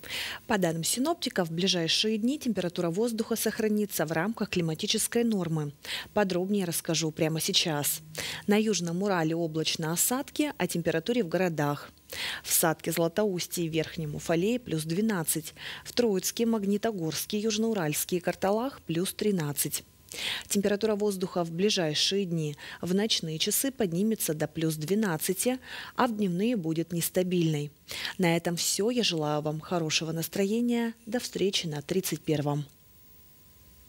По данным синоптиков, в ближайшие дни температура воздуха сохранится в рамках климатической нормы. Подробнее расскажу прямо сейчас. На Южном Урале облачно осадки, о температуре в городах. В Сатке, Златоусте и Верхнем Уфалее плюс 12. В Троицке, Магнитогорске, Южноуральске и Карталах плюс 13. Температура воздуха в ближайшие дни в ночные часы поднимется до плюс 12, а в дневные будет нестабильной. На этом все. Я желаю вам хорошего настроения. До встречи на 31-м.